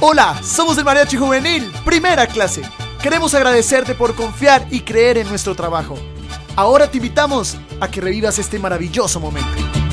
Hola, somos el Mariachi Juvenil, primera clase. Queremos agradecerte por confiar y creer en nuestro trabajo. Ahora te invitamos a que revivas este maravilloso momento.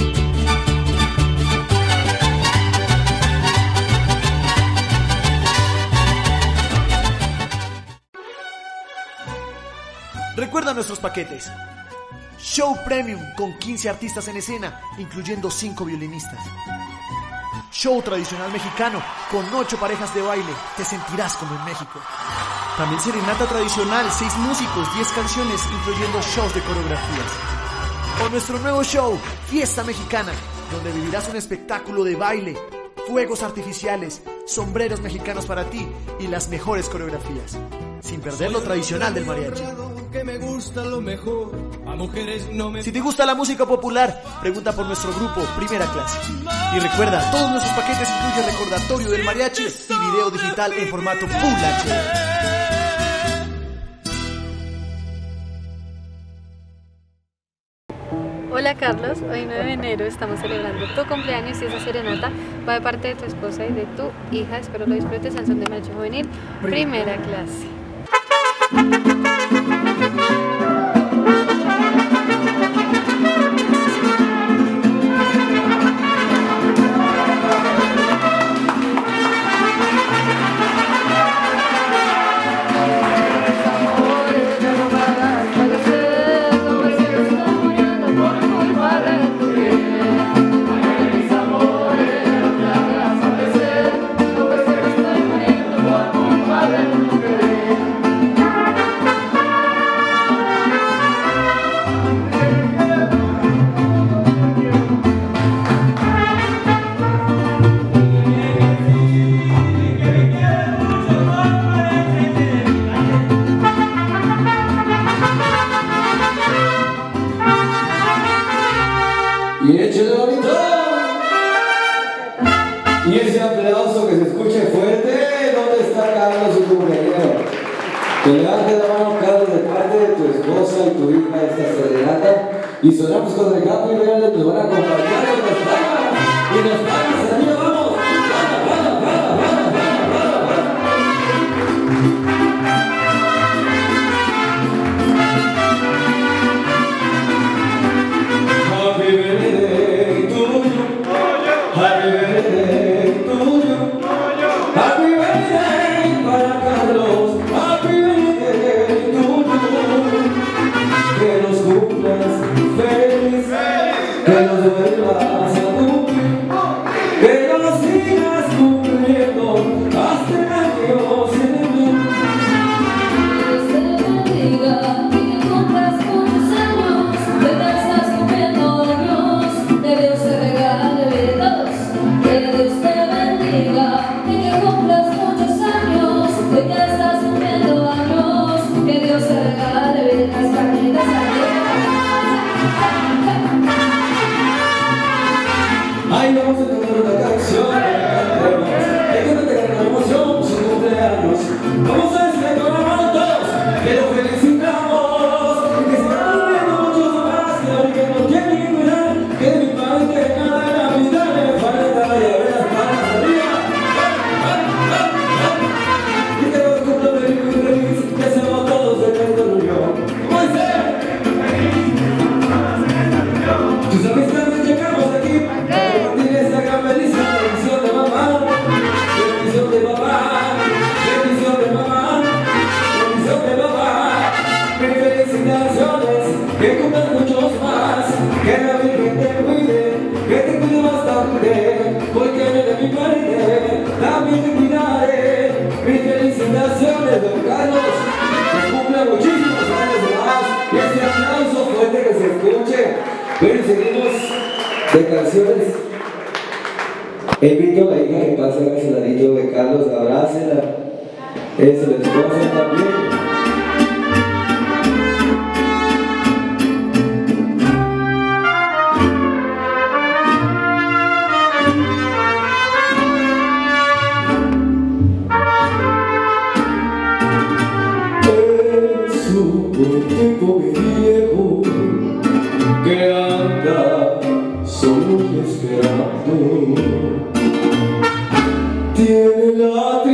Recuerda nuestros paquetes. Show Premium con 15 artistas en escena, incluyendo 5 violinistas. Show tradicional mexicano con 8 parejas de baile, te sentirás como en México. También serenata tradicional, 6 músicos, 10 canciones, incluyendo shows de coreografías. O nuestro nuevo show, Fiesta Mexicana, donde vivirás un espectáculo de baile, fuegos artificiales, sombreros mexicanos para ti y las mejores coreografías, sin perder lo tradicional del mariachi. Si te gusta la música popular, pregunta por nuestro grupo Primera Clase. Y recuerda, todos nuestros paquetes incluyen recordatorio del mariachi y video digital en formato Full HD. Hola Carlos, hoy 9 de enero estamos celebrando tu cumpleaños y esa serenata va de parte de tu esposa y de tu hija. Espero lo disfrutes al son de Mariachi Juvenil, Primera Clase. Y échale bonito. Y ese aplauso que se escuche fuerte. ¿Dónde está Carlos, su cumpleañero? Que levante la mano, Carlos, de parte de tu esposa y tu hija esta serenata. Y sonamos con el Happy Birthday, nos van a acompañar en las palmas. Y las palmas, arriba vamos. Happy birthday to you. Happy birthday to you. Happy birthday para Carlos. Happy birthday to you. Que los cumplas feliz. Que los vuelvas a cumplir. Que los sigas cumpliendo hasta el año 100.000. Dios te bendiga y que cumplas muchos años. Que te estás cumpliendo años. Que Dios te regale besos. Que Dios te bendiga y que cumplas muchos años. Que te estás cumpliendo años. Que Dios te regale besos. Carnitas, Ay, vamos a cantar una canción que cantemos. Que te con emoción su cumpleaños. Vamos a decirle con la mano todos que lo felicitamos. Que se van cumpliendo muchos más. Que ahorita no tienen ni idea. Que de mi parte nada en la vida le falta. Y a ver las palmas arriba. Y que los cumpla feliz, muy feliz. Que seamos todos de nuestra unión. ¿Cómo dice? Tus amistades llegamos aquí. Esta gran bendición de mamá, bendición de papá, bendición de mamá, bendición de papá. Mil felicitaciones, que cumplas muchos más, que la Virgen te cuide, que te cuide bastante, porque de mi parte también te cuidaré. Mil felicitaciones, don Carlos, que cumpla muchísimos años más, y ese aplauso fuerte que se escuche. Pero seguimos de canciones. Invito a la hija que pase a ese ladito de Carlos, abrácela. Eso, la esposa también. Es un buen tipo viejo que anda solo y esperando. Tiene la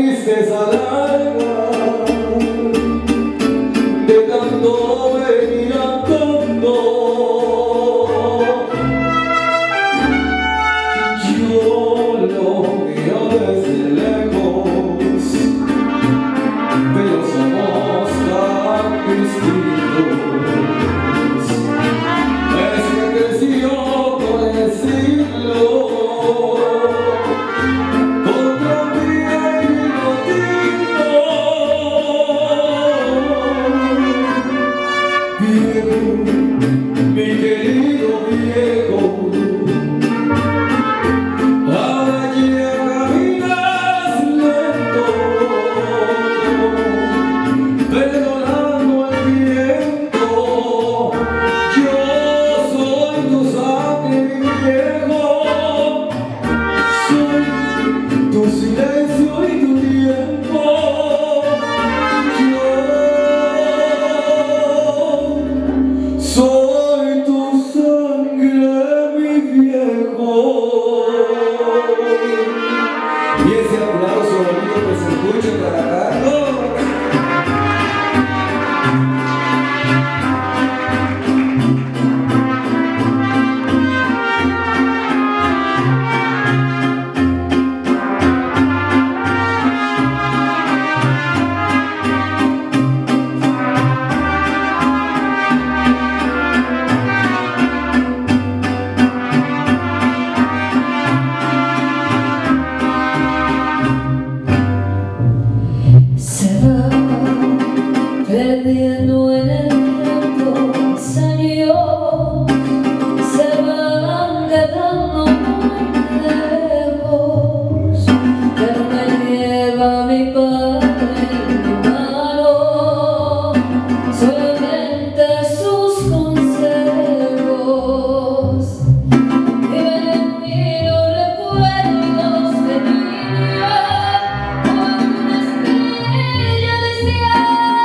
tanto venir andando. Yo lo veo desde lejos, pero somos tan distintos. Es que creció con el siglo. Mi querido viejo, ahora ya caminas lento, perdonando el viento. Yo soy tu sangre, mi viejo, soy tu silencio y tu tiempo. Soy tu sangre, mi viejo. Y ese aplauso bonito que se escucha para Carlos. Perdiendo en el tiempo los años, se van quedando muy lejos. Ya no me lleva mi padre en mi mano, solamente sus consejos. Viven en mí los recuerdos de niña, cuando una estrella decía.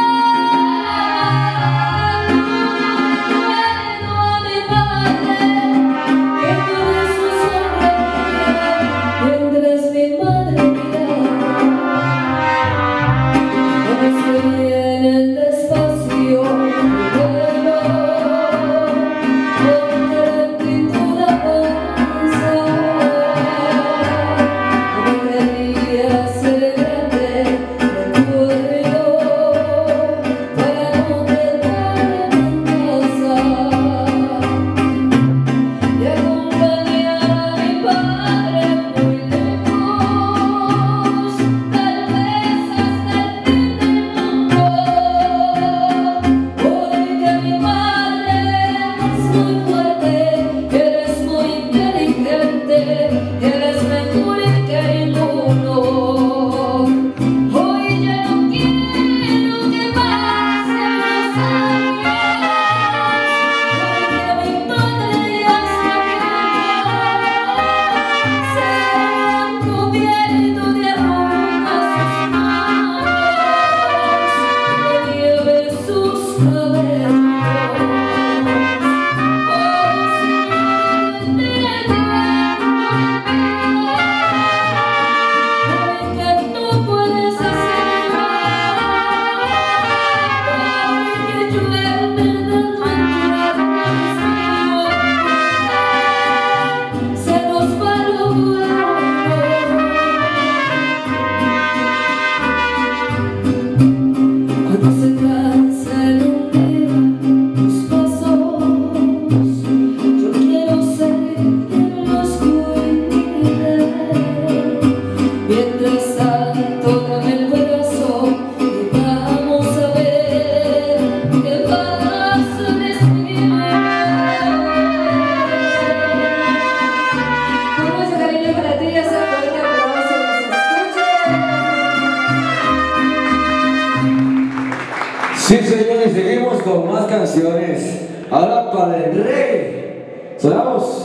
Sí, señores, seguimos con más canciones. Ahora para el rey. Sonamos.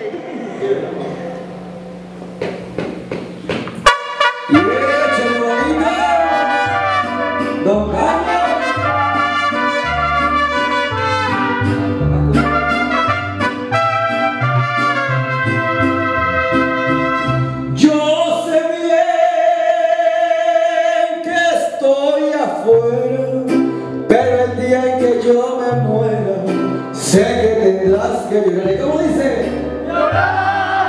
Y échale bonita, Don Carlos. Yo sé bien que estoy afuera, pero el día en que yo me muera, sé que tendrás que llorar. ¿Y cómo dice? Llorar,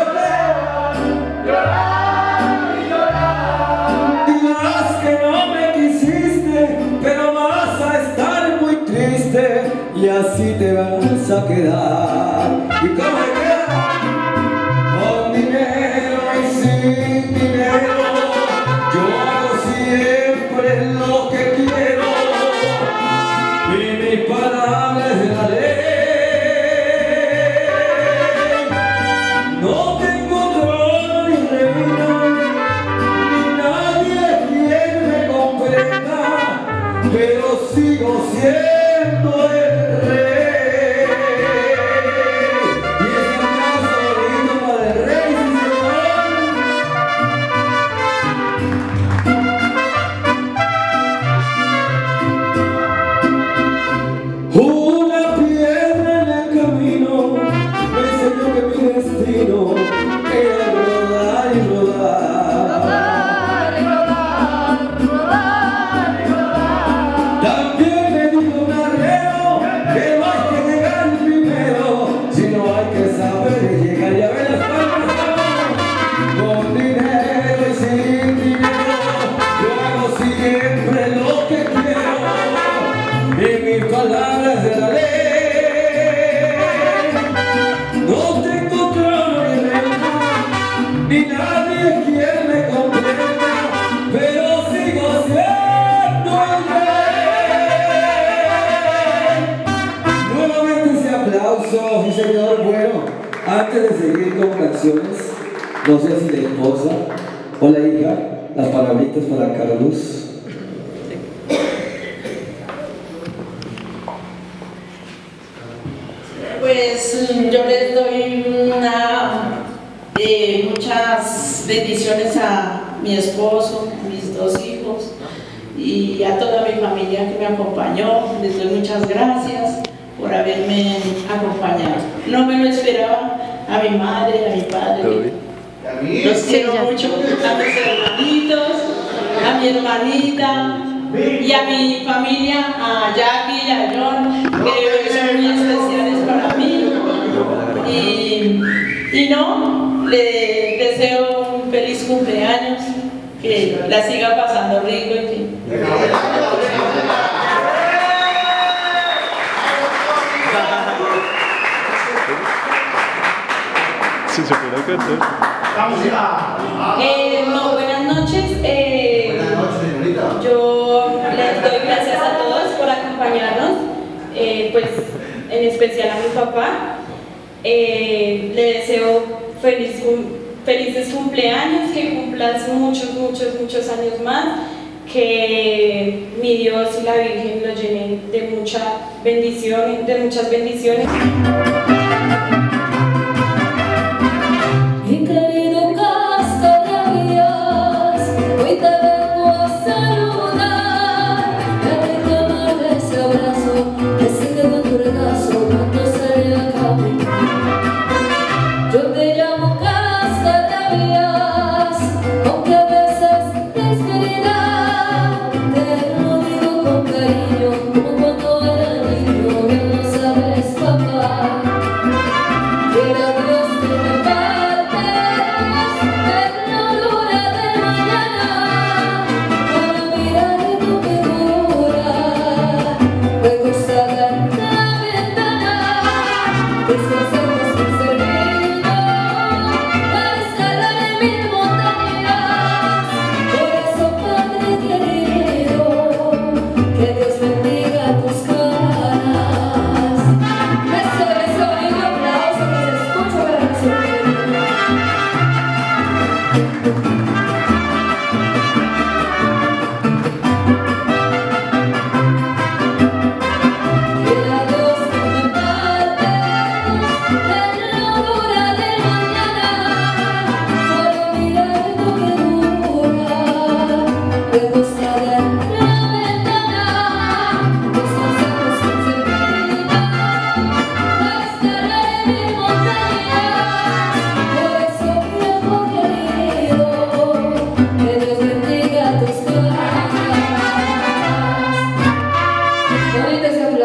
llorar y llorar. Dirás que no me quisiste, pero vas a estar muy triste y así te vas a quedar. ¿Y cómo me queda? Con dinero y sin dinero, yo hago siempre lo que quiero y mis palabras de la ley. No tengo trono ni reino, ni nadie quien me comprenda, pero sigo siendo el rey. Y este abrazo bonito para el rey, sí, señor. Una piedra en el camino me enseñó que mi destino era rodar y rodar. También me dijo un arriero que no hay que llegar primero, sino hay que saber llegar. Y a ver las palmas, con dinero y sin dinero, yo hago siempre lo que quiero y mis palabras de la ley. No tengo trono ni reina, ni nadie quien me comprenda, pero sigo siendo el rey. Nuevamente ese aplauso, sí señor. Bueno, antes de seguir con canciones, no sé si la esposa o la hija, las palabritas para Carlos. Pues yo les doy muchas bendiciones a mi esposo, a mis dos hijos y a toda mi familia que me acompañó. Les doy muchas gracias por haberme acompañado. No me lo esperaba, a mi madre, a mi padre. Los quiero mucho, a mis hermanitos, a mi hermanita y a mi familia, a Jackie y a John, que son muy especiales para mí. Y no, le deseo un feliz cumpleaños, que la siga pasando rico y que... Si supiera cantar. No, buenas noches. Yo les doy gracias a todos por acompañarnos, pues en especial a mi papá. Le deseo felices cumpleaños, que cumplas muchos años más, que mi Dios y la Virgen lo llenen de muchas bendiciones. Mi querido Cascarrabias, hoy te vengo a saludar. Me reclamar ese abrazo que sigue con tu regazo cuando salí a caminar. Yo te llamo Cascarrabias, aunque a veces descuidar. Te lo digo con cariño, como cuando era niño y no sabes papá.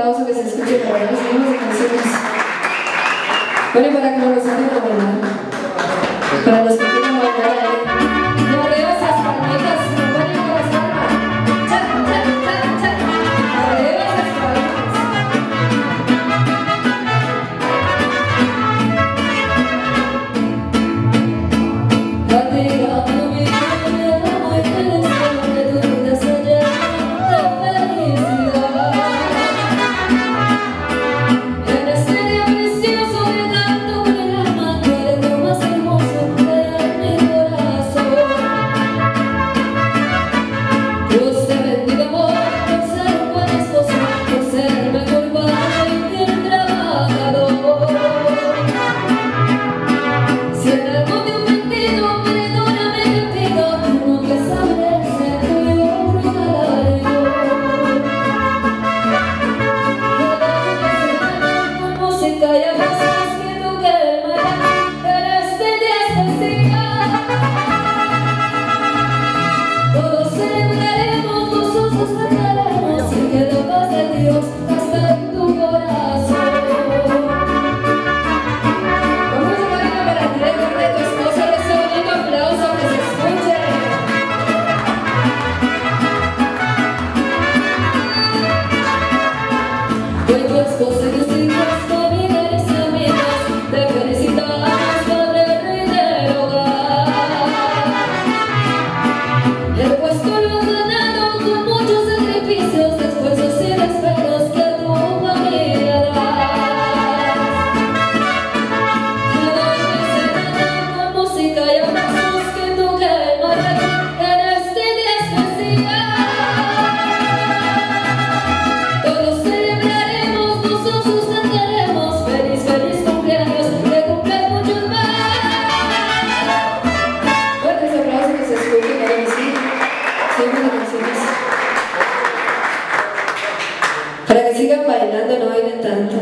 aplauso que se escuche para los mismos de canciones. Bueno, y para que nos saquen a bailar. Para los que quieran bailar ahí. Yo veo esas palmitas, acompañen con las palmas. Cha, cha, cha, cha. Arriba esas palmas. Fatigando mi vida, muy feliz que tu vida se llena de felicidad. En este día precioso de tanto drama, tú eres lo más hermoso de mi corazón. Dios te bendiga, amor, por ser un buen esposo, por ser el mejor padre y fiel trabajador. Si en algo te he ofendido, perdóname, te pido, tú nunca sabré ser tuyo, rugaré yo. Con música y abrazos que toque el mar, en este día especial. Todos celebraremos, gozosos cantaremos, y que la paz de Dios hasta en tu corazón. Vamos a bailar para ti, recuerda a tu esposa y ese bonito aplauso que se escuche. Hoy tu esposa y tus hijos, familiares y amigos, te felicitamos, Padre Rey del hogar. El puesto lo has ganado con muchos sacrificios, esfuerzos y respetos que a tu familia das. Te doy mi serenata con música y abrazos que toque el mariachi en este día especial. Todos celebraremos, gozosos cantaremos, feliz, feliz cumpleaños, de cumplir muchos más. Fuertes aplausos que se escuchen, claro que sí. Siempre de canciones. Para que sigan bailando, no bailen tanto.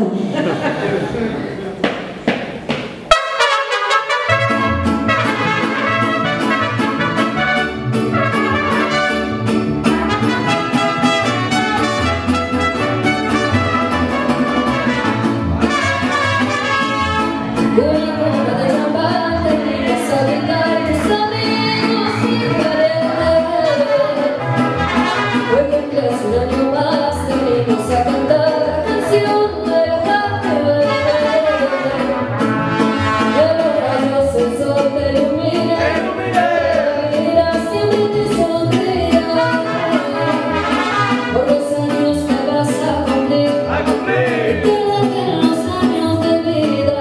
Una copa de champán te vienes a brindar a tus amigos sin querer. Hoy cumples un año más, te venimos a cantar la canción de Happy Birthday. Que los rayos del sol te iluminen, que la vida siempre te sonría. Por los años que vas a cumplir, y que lleguen los años de vida.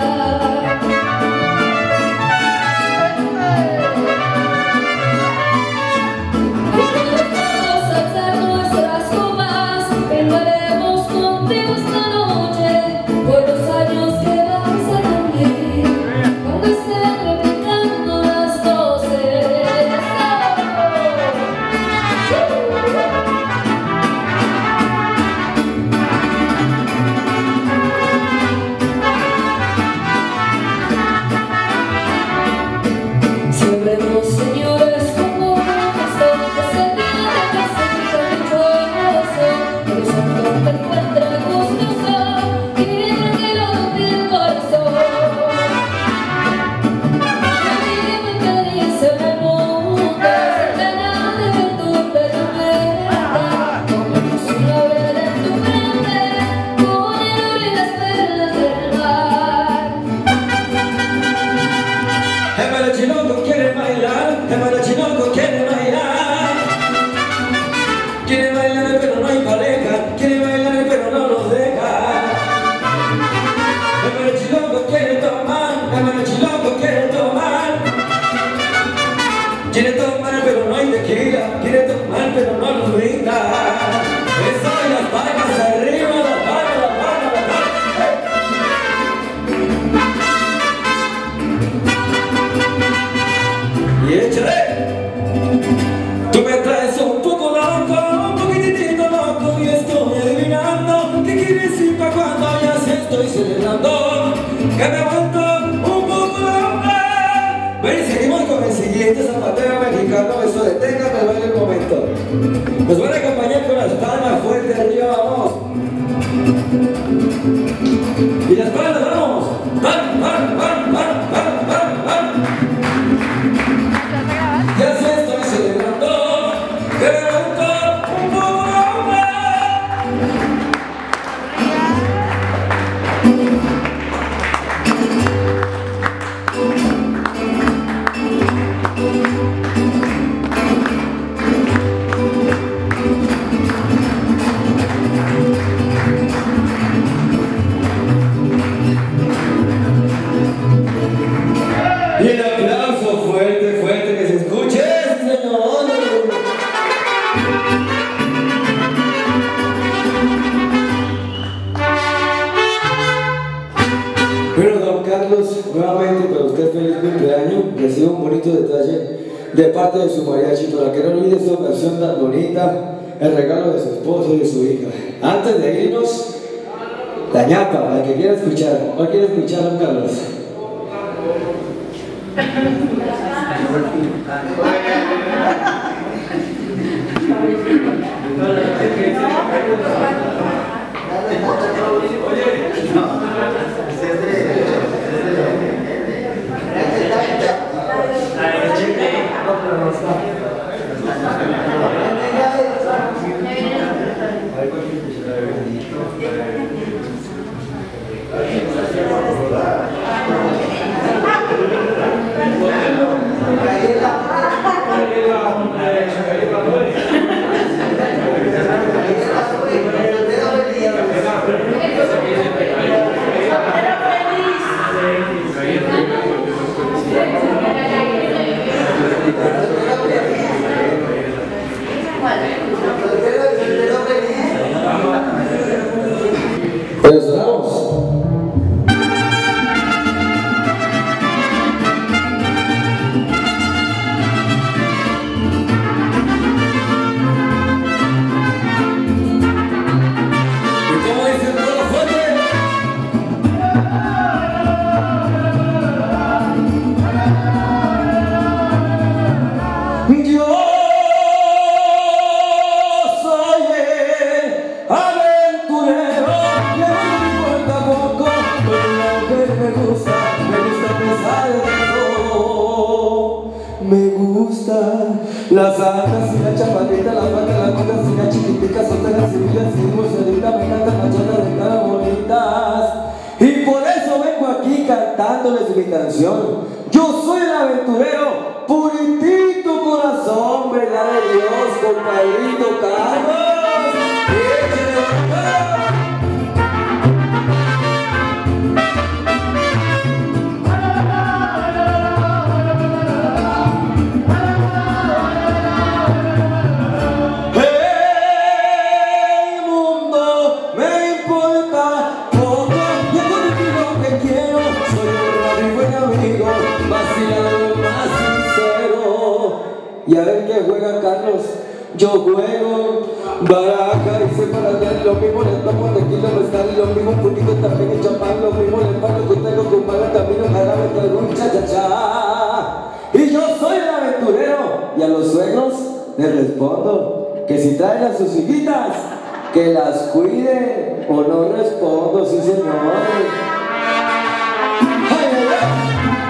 Vamos a alzar nuestras copas, brindaremos contigo esta noche por los años que vas a cumplir. Cuando estén replicando las 12. Celebremos, señores, como esto, es el día de que se quita mucho gozo, que los santos te encuentren gustoso y tranquilo tu corazón. Nadie me feliz en el mundo, sin ganas de ver tu perfecta, como una vela en tu frente, con el oro y las perlas del mar. El mariachinoco quiere bailar, el mariachinoco quiere bailar. Quiere bailar pero no hay pareja, quiere bailar pero no nos deja. El mariachinoco quiere tomar, el mariachinoco quiere tomar. Quiere tomar pero no hay tequila, quiere tomar pero no nos brinda. Eso y las palmas arriba, las palmas, las palmas, las palmas. Y échale. Tú me traes un poco loco, un poquitito loco, y estoy adivinando qué quieres decir para cuando ya se estoy celebrando que me he vuelto un poco loca. Ven y seguimos con el siguiente zapatero mexicano. Eso deténgame el baile un momento. Nos van a acompañar con las palmas fuertes arriba, vamos. Y las palmas, vamos. Van, van, van, van, van, van, van. Ya se estoy celebrando, pero un poco más. Y el aplauso fuerte, fuerte, que se escuche, señor. Bueno, don Carlos, nuevamente para usted feliz cumpleaños. Recibe un bonito detalle de parte de su mariachi, para que no olvide esta ocasión tan bonita, el regalo de su esposo y de su hija. Antes de irnos, la ñapa, la que quiera escuchar. ¿Cuál quiere escuchar, don Carlos? Pues vamos. ¿Y cómo dice el pueblo fuerte? Yo soy el aventurero, que no me importa poco, pero lo que me gusta pesar de todo. Me gusta las altas y la chaparrita, la falda, la corta, y la chiquitica, solteras, civiles, y mujerita, me encantan las chatas de cara bonitas. Y por eso vengo aquí cantándoles mi canción. Yo soy el aventurero, puritito corazón, verdad de Dios, compadrito Carlos. ¡Échale boca! El mundo me importa poco, yo contigo lo que quiero, soy un y buen amigo, vacilado más sincero. Y a ver qué juega Carlos. Yo juego baraja y sé para dar lo mismo, le tomo tequila, mezcal, lo mismo, un poquito también en champán, lo mismo, le paro con tengo con mala, camino, jarabe, traigo un cha-cha-cha. Y yo soy el aventurero, y a los suegros les respondo que si traen a sus hijitas, que las cuide, o no respondo, sí señor. ¡Ay, ay, ay!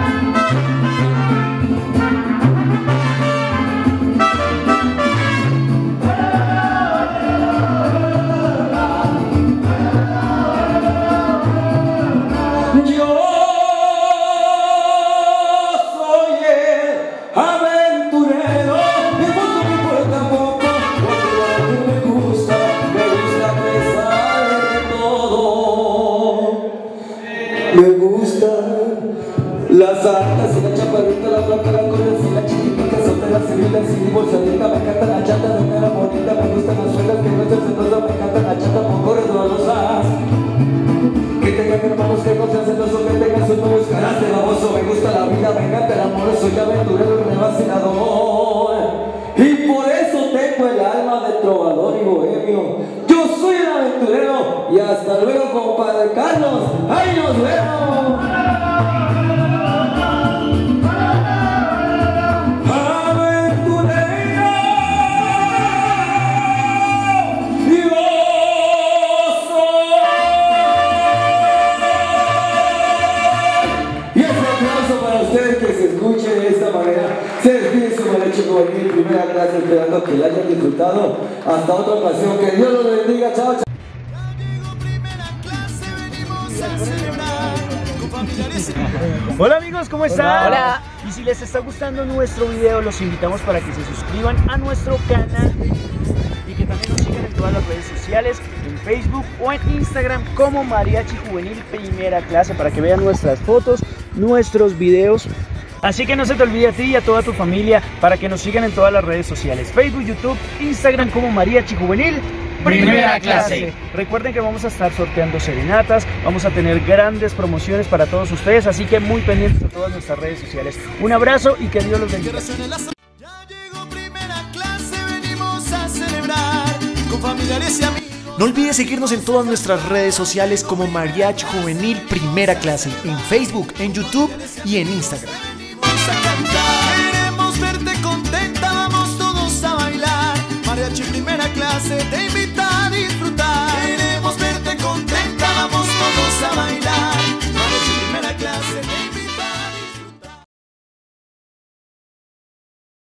Me gustan las altas y la chaparrita, la flaca, la corta y la chiquitita, soltera, civil, y bolsadita. Me encanta la chata de cara bonita, me gustan las suelas que no se sentosa, me encanta la chata con corredorosas. Que tengan hermanos que no sean celosos, que tengan sus nuevos caras de baboso. Me gusta la vida, me encanta el amor, soy aventurero y vacilador. Y por eso tengo el alma de trovador y bohemio. Yo soy el aventurero y hasta luego, compadre Carlos. ¡Ahí nos vemos! ¡Aventurero! ¡Yo soy! primera clase, esperando que la hayan disfrutado. Hasta otra ocasión, que Dios los bendiga, chao, chao. Hola amigos, ¿cómo están? Hola. Y si les está gustando nuestro video, los invitamos para que se suscriban a nuestro canal y que también nos sigan en todas las redes sociales, en Facebook o en Instagram como Mariachi Juvenil Primera Clase, para que vean nuestras fotos, nuestros videos. Así que no se te olvide a ti y a toda tu familia para que nos sigan en todas las redes sociales, Facebook, YouTube, Instagram como Mariachi Juvenil Primera Clase. Recuerden que vamos a estar sorteando serenatas, vamos a tener grandes promociones para todos ustedes, así que muy pendientes de todas nuestras redes sociales. Un abrazo y que Dios los bendiga. Ya llegó Primera Clase, venimos a celebrar con familiares y amigos. No olvides seguirnos en todas nuestras redes sociales como Mariachi Juvenil Primera Clase, en Facebook, en YouTube y en Instagram. Queremos verte contenta, vamos todos a bailar. Mariachi Primera Clase te invita.